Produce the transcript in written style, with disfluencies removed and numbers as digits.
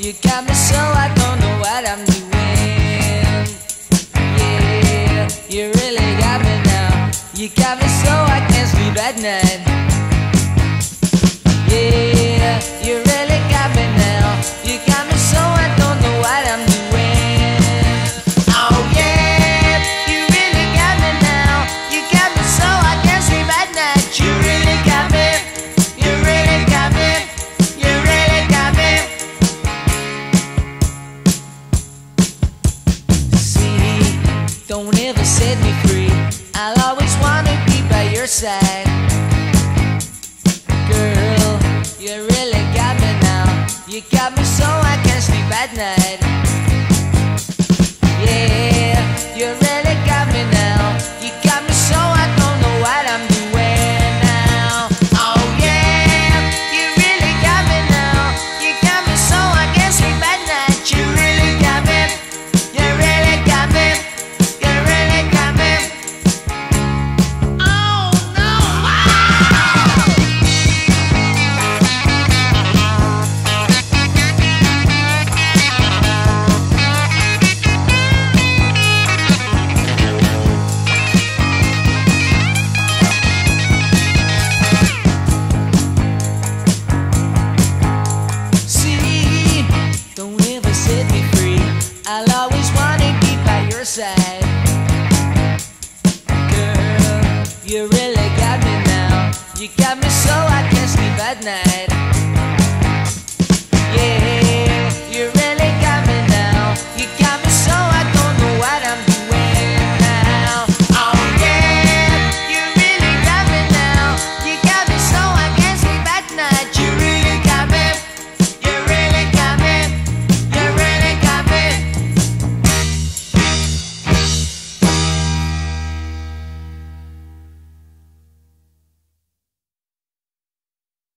You got me so I don't know what I'm doing. Yeah, you really got me now. You got me so I can't sleep at night. Yeah, you really got me now. You got me so I don't know what I'm doing. Oh yeah, you really got me now. You got me so I can't sleep at night. You really got me. You really got me. You really got me. See, don't ever set me free. I'll always wanna be by your side. Girl, you really got me now. You got me so I can't sleep at night. Yeah, you really got me now. You got me so I don't know what I'm doing now. Oh yeah, you really got me now. You got me so I can't sleep at night. You really got me. You really got me. You really got me. Oh no! See, don't ever set me free. I'll always wanna be by your side. Girl, you really got me now. You got me so I can't sleep at night.